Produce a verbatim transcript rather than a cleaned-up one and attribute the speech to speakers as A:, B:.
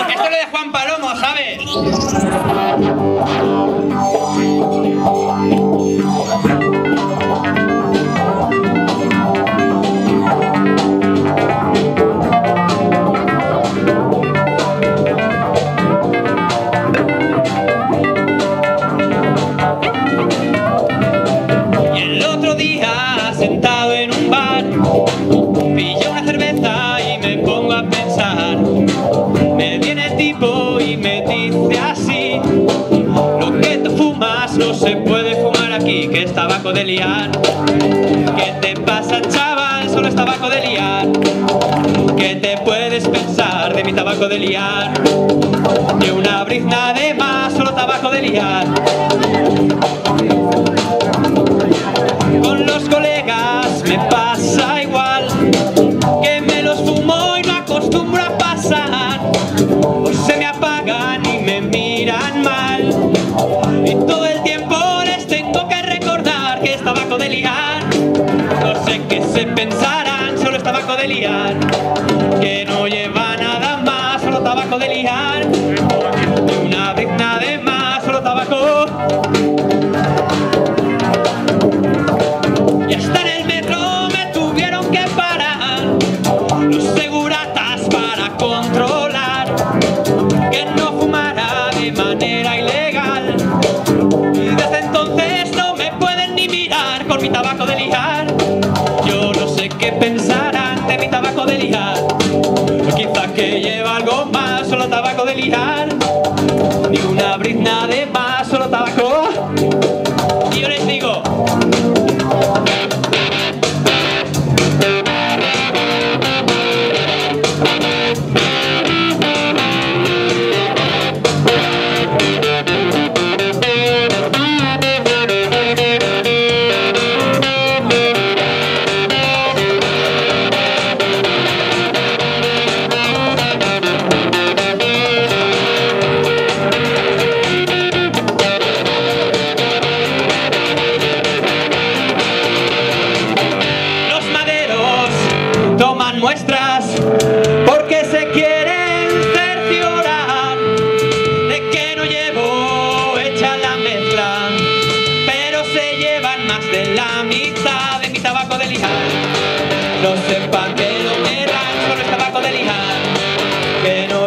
A: Esto es lo de Juan Palomo, ¿sabes? Y el otro día, sentado en un bar, pillo una cerveza y me pongo a pensar. Me viene el tipo y me dice así: lo que tú fumas no se puede fumar aquí, que es tabaco de liar. ¿Qué te pasa, chaval? Solo es tabaco de liar. ¿Qué te puedes pensar de mi tabaco de liar? Ni una brizna de más, solo tabaco de liar. Con los colegas me pasa igual, que me los fumo y no acostumbro a pasar. O se me apagan y me miran mal, y todo el tiempo les tengo que recordar que es tabaco de liar. No sé qué se pensarán, solo es tabaco de liar. Que no lleva nada más, solo tabaco de liar. Ni una brizna de más, solo tabaco. Y hasta en el metro me tuvieron que parar los seguratas para controlar que no fumara de manera ilegal. Y desde entonces no me pueden ni mirar con mi tabaco de liar. Yo no sé qué pensarán de mi tabaco de liar. Quizás que lleva algo más, solo tabaco de liar. Ni una brizna de más, solo tabaco. Y yo les digo: toman muestras porque se quieren cerciorar de que no llevo hecha la mezcla, pero se llevan más de la mitad de mi tabaco de lijar. No sepan que no me dan, solo es tabaco de lijar, que no